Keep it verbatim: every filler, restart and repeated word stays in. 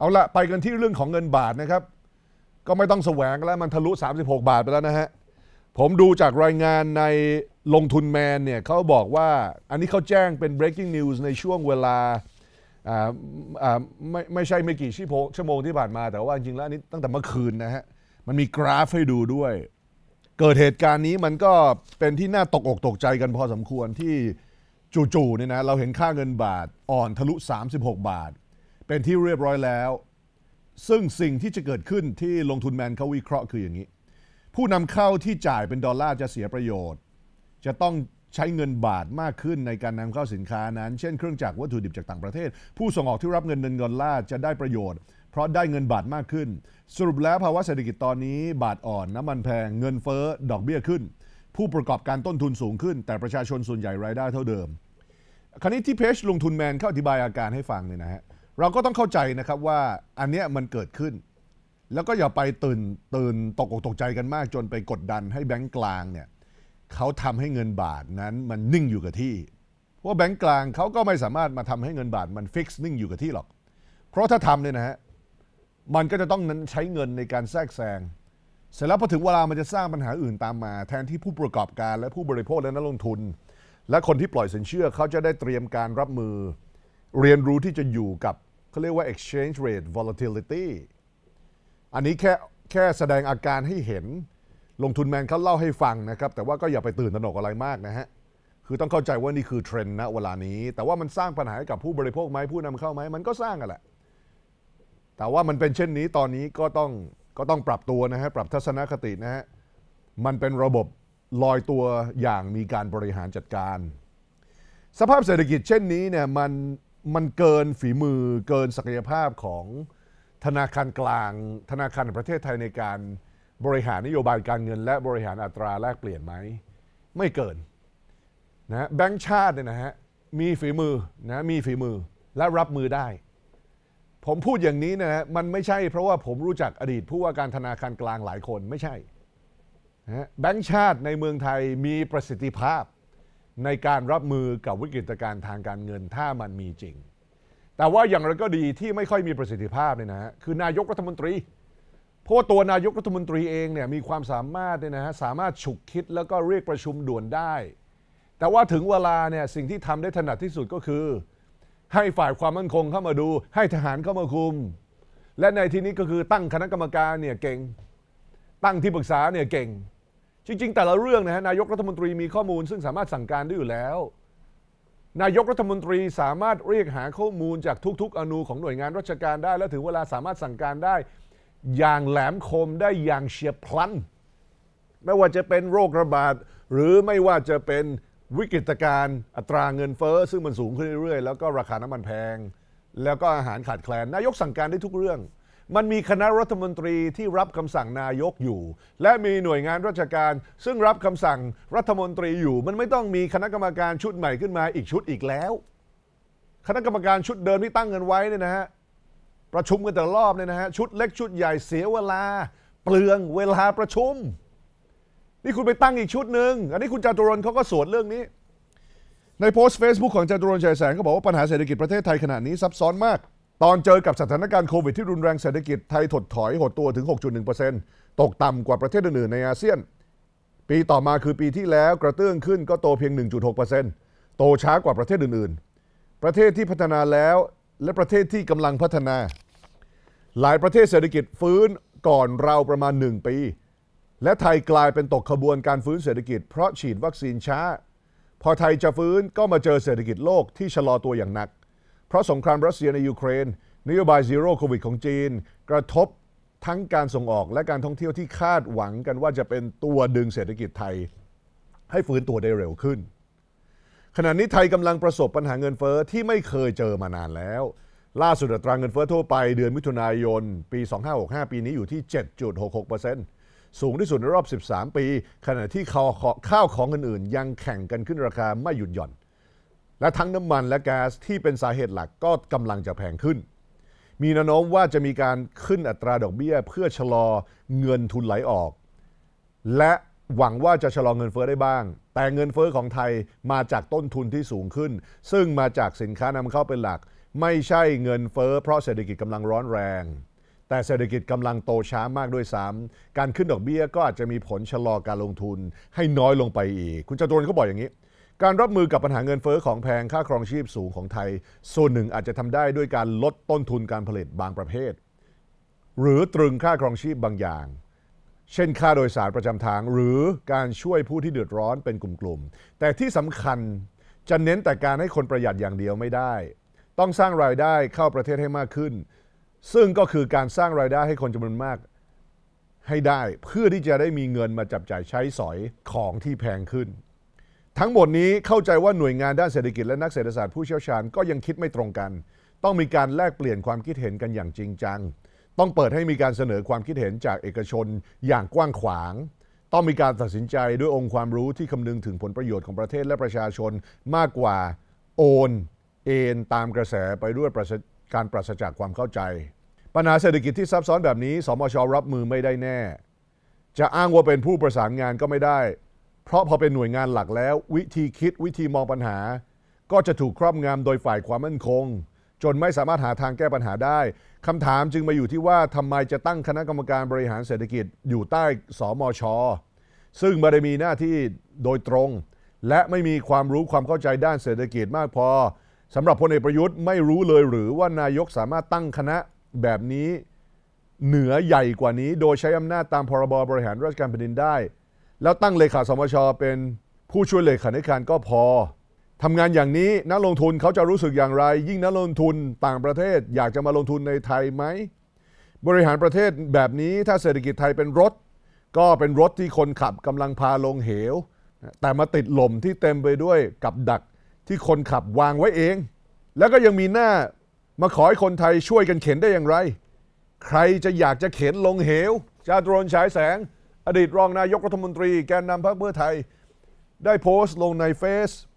เอาละไปกันที่เรื่องของเงินบาทนะครับก็ไม่ต้องแสวงแล้วมันทะลุสามสิบหกบาทไปแล้วนะฮะผมดูจากรายงานในลงทุนแมนเนี่ยเขาบอกว่าอันนี้เขาแจ้งเป็น breaking news ในช่วงเวลาอ่าอ่าไม่ไม่ใช่ไม่กี่ชั่วโมงที่ผ่านมาแต่ว่าจริงๆแล้วอันนี้ตั้งแต่เมื่อคืนนะฮะมันมีกราฟให้ดูด้วยเกิดเหตุการณ์นี้มันก็เป็นที่น่าตกอกตกใจกันพอสมควรที่จู่ๆเนี่ยนะเราเห็นค่าเงินบาทอ่อนทะลุสามสิบหกบาทเป็นที่เรียบร้อยแล้วซึ่งสิ่งที่จะเกิดขึ้นที่ลงทุนแมนเขาวิเคราะห์คืออย่างนี้ผู้นำเข้าที่จ่ายเป็นดอลลาร์จะเสียประโยชน์จะต้องใช้เงินบาทมากขึ้นในการนำเข้าสินค้านั้นเช่นเครื่องจักรวัตถุดิบจากต่างประเทศผู้ส่งออกที่รับเงินดอลลาร์จะได้ประโยชน์เพราะได้เงินบาทมากขึ้นสรุปแล้วภาวะเศรษฐกิจตอนนี้บาทอ่อนน้ำมันแพงเงินเฟ้อดอกเบี้ยขึ้นผู้ประกอบการต้นทุนสูงขึ้นแต่ประชาชนส่วนใหญ่รายได้เท่าเดิมคราวนี้ที่เพจลงทุนแมนเขาอธิบายอาการให้ฟังเนี่ยนะฮะเราก็ต้องเข้าใจนะครับว่าอันเนี้ยมันเกิดขึ้นแล้วก็อย่าไปตื่นตื่นตกอกตกใจกันมากจนไปกดดันให้แบงก์กลางเนี่ยเขาทำให้เงินบาทนั้นมันนิ่งอยู่กับที่เพราะแบงก์กลางเขาก็ไม่สามารถมาทำให้เงินบาทมันฟิกซ์นิ่งอยู่กับที่หรอกเพราะถ้าทำเนี่ยนะฮะมันก็จะต้องนั้นใช้เงินในการแทรกแซงเสร็จแล้วพอถึงเวลามันจะสร้างปัญหาอื่นตามมาแทนที่ผู้ประกอบการและผู้บริโภคและนักลงทุนและคนที่ปล่อยสินเชื่อเขาจะได้เตรียมการรับมือเรียนรู้ที่จะอยู่กับเขาเรียกว่า exchange rate volatility อันนี้แค่แค่แสดงอาการให้เห็นลงทุนแมนเขาเล่าให้ฟังนะครับแต่ว่าก็อย่าไปตื่นตระหนกอะไรมากนะฮะคือต้องเข้าใจว่านี่คือเทรนด์ณเวลานี้แต่ว่ามันสร้างปัญหาให้กับผู้บริโภคไหมผู้นำเข้าไหมมันก็สร้างกันแหละแต่ว่ามันเป็นเช่นนี้ตอนนี้ก็ต้องก็ต้องปรับตัวนะฮะปรับทัศนคตินะฮะมันเป็นระบบลอยตัวอย่างมีการบริหารจัดการสภาพเศรษฐกิจเช่นนี้เนี่ยมันมันเกินฝีมือเกินศักยภาพของธนาคารกลางธนาคารแห่งประเทศไทยในการบริหารนโยบายการเงินและบริหารอัตราแลกเปลี่ยนไหมไม่เกินนะแบงก์ชาติเนี่ยนะฮะมีฝีมือนะมีฝีมือและรับมือได้ผมพูดอย่างนี้นะฮะมันไม่ใช่เพราะว่าผมรู้จักอดีตผู้ว่าการธนาคารกลางหลายคนไม่ใช่นะแบงก์ชาติในเมืองไทยมีประสิทธิภาพในการรับมือกับวิกฤตการณ์ทางการเงินถ้ามันมีจริงแต่ว่าอย่างไรก็ดีที่ไม่ค่อยมีประสิทธิภาพเนี่ยนะฮะคือนายกรัฐมนตรีเพราะว่าตัวนายกรัฐมนตรีเองเนี่ยมีความสามารถเนี่ยนะฮะสามารถฉุกคิดแล้วก็เรียกประชุมด่วนได้แต่ว่าถึงเวลาเนี่ยสิ่งที่ทำได้ถนัดที่สุดก็คือให้ฝ่ายความมั่นคงเข้ามาดูให้ทหารเข้ามาคุมและในที่นี้ก็คือตั้งคณะกรรมการเนี่ยเก่งตั้งที่ปรึกษาเนี่ยเก่งจริงๆแต่ละเรื่องนะฮะนายกรัฐมนตรีมีข้อมูลซึ่งสามารถสั่งการได้อยู่แล้วนายกรัฐมนตรีสามารถเรียกหาข้อมูลจากทุกๆอนูของหน่วยงานราชการได้และถึงเวลาสามารถสั่งการได้อย่างแหลมคมได้อย่างเฉียบพลันไม่ว่าจะเป็นโรคระบาดหรือไม่ว่าจะเป็นวิกฤตการณ์อัตราเงินเฟ้อซึ่งมันสูงขึ้นเรื่อยๆแล้วก็ราคาน้ำมันแพงแล้วก็อาหารขาดแคลนนายกสั่งการได้ทุกเรื่องมันมีคณะรัฐมนตรีที่รับคำสั่งนายกอยู่และมีหน่วยงานราชการซึ่งรับคำสั่งรัฐมนตรีอยู่มันไม่ต้องมีคณะกรรมการชุดใหม่ขึ้นมาอีกชุดอีกแล้วคณะกรรมการชุดเดิมที่ตั้งกันไว้เนี่ยนะฮะประชุมกันแต่ละรอบเนี่ยนะฮะชุดเล็กชุดใหญ่เสียเวลาเปลืองเวลาประชุมนี่คุณไปตั้งอีกชุดหนึ่งอันนี้คุณจตุรนต์เขาก็สวนเรื่องนี้ในโพสต์ Facebook ของจตุรนต์ฉายแสงเขาบอกว่าปัญหาเศรษฐกิจประเทศไทยขณะนี้ซับซ้อนมากตอนเจอกับสถานการณ์โควิดที่รุนแรงเศรษฐกิจไทยถดถอยหดตัวถึง หกจุดหนึ่งเปอร์เซ็นต์ ตกต่ำกว่าประเทศอื่นๆในอาเซียนปีต่อมาคือปีที่แล้วกระเตื้องขึ้นก็โตเพียง หนึ่งจุดหกเปอร์เซ็นต์ โตช้ากว่าประเทศอื่นๆประเทศที่พัฒนาแล้วและประเทศที่กำลังพัฒนาหลายประเทศเศรษฐกิจฟื้นก่อนเราประมาณหนึ่งปีและไทยกลายเป็นตกขบวนการฟื้นเศรษฐกิจเพราะฉีดวัคซีนช้าพอไทยจะฟื้นก็มาเจอเศรษฐกิจโลกที่ชะลอตัวอย่างหนักเพราะสงครามรัสเซียในยูเครนนโยบายซีโร่โควิดของจีนกระทบทั้งการส่งออกและการท่องเที่ยวที่คาดหวังกันว่าจะเป็นตัวดึงเศรษฐกิจไทยให้ฟื้นตัวได้เร็วขึ้นขณะนี้ไทยกำลังประสบปัญหาเงินเฟ้อที่ไม่เคยเจอมานานแล้วล่าสุดอัตราเงินเฟ้อทั่วไปเดือนมิถุนายนปีสองพันห้าร้อยหกสิบห้าปีนี้อยู่ที่ เจ็ดจุดหกหกเปอร์เซ็นต์ สูงที่สุดในรอบสิบสามปีขณะที่ข้าวของอื่นๆยังแข่งกันขึ้นราคาไม่หยุดหย่อนและทั้งน้ำมันและก๊าซที่เป็นสาเหตุหลักก็กำลังจะแพงขึ้นมีแนวโน้มว่าจะมีการขึ้นอัตราดอกเบี้ยเพื่อชะลอเงินทุนไหลออกและหวังว่าจะชะลอเงินเฟ้อได้บ้างแต่เงินเฟ้อของไทยมาจากต้นทุนที่สูงขึ้นซึ่งมาจากสินค้านำเข้าเป็นหลักไม่ใช่เงินเฟ้อเพราะเศรษฐกิจกำลังร้อนแรงแต่เศรษฐกิจกำลังโตช้ามากด้วยซ้ำการขึ้นดอกเบี้ยก็อาจจะมีผลชะลอการลงทุนให้น้อยลงไปอีกคุณจตุรนต์เขาบอกอย่างนี้การรับมือกับปัญหาเงินเฟ้อของแพงค่าครองชีพสูงของไทยส่วนหนึ่งอาจจะทำได้ด้วยการลดต้นทุนการผลิตบางประเภทหรือตรึงค่าครองชีพบางอย่างเช่นค่าโดยสารประจำทางหรือการช่วยผู้ที่เดือดร้อนเป็นกลุ่มๆแต่ที่สำคัญจะเน้นแต่การให้คนประหยัดอย่างเดียวไม่ได้ต้องสร้างรายได้เข้าประเทศให้มากขึ้นซึ่งก็คือการสร้างรายได้ให้คนจำนวนมากให้ได้เพื่อที่จะได้มีเงินมาจับจ่ายใช้สอยของที่แพงขึ้นทั้งหมดนี้เข้าใจว่าหน่วยงานด้านเศรษฐกิจและนักเศรษฐศาสตร์ผู้เชี่ยวชาญก็ยังคิดไม่ตรงกันต้องมีการแลกเปลี่ยนความคิดเห็นกันอย่างจริงจังต้องเปิดให้มีการเสนอความคิดเห็นจากเอกชนอย่างกว้างขวางต้องมีการตัดสินใจด้วยองค์ความรู้ที่คำนึงถึงผลประโยชน์ของประเทศและประชาชนมากกว่าโอนเอ็นตามกระแสไปด้วยการปราศจากความเข้าใจปัญหาเศรษฐกิจที่ซับซ้อนแบบนี้สมช.รับมือไม่ได้แน่จะอ้างว่าเป็นผู้ประสานงานก็ไม่ได้เพราะพอเป็นหน่วยงานหลักแล้ววิธีคิดวิธีมองปัญหาก็จะถูกครอบงำโดยฝ่ายความมั่นคงจนไม่สามารถหาทางแก้ปัญหาได้คำถามจึงมาอยู่ที่ว่าทำไมจะตั้งคณะกรรมการบริหารเศรษฐกิจอยู่ใต้สมช.ซึ่งไม่ได้มีหน้าที่โดยตรงและไม่มีความรู้ความเข้าใจด้านเศรษฐกิจมากพอสำหรับพลเอกประยุทธ์ไม่รู้เลยหรือว่านายกสามารถตั้งคณะแบบนี้เหนือใหญ่กว่านี้โดยใช้อำนาจตามพรบบริหารราชการแผ่นดินได้แล้วตั้งเลขาสมช.เป็นผู้ช่วยเลขาธิการก็พอทำงานอย่างนี้นักลงทุนเขาจะรู้สึกอย่างไรยิ่งนักลงทุนต่างประเทศอยากจะมาลงทุนในไทยไหมบริหารประเทศแบบนี้ถ้าเศรษฐกิจไทยเป็นรถก็เป็นรถที่คนขับกำลังพาลงเหวแต่มาติดหล่มที่เต็มไปด้วยกับดักที่คนขับวางไว้เองแล้วก็ยังมีหน้ามาขอให้คนไทยช่วยกันเข็นได้อย่างไรใครจะอยากจะเข็นลงเหวจาตุรนต์ฉายแสงอดีตรองนายกรัฐมนตรีแกนนำพรรคเพื่อไทยได้โพสต์ลงในเฟซ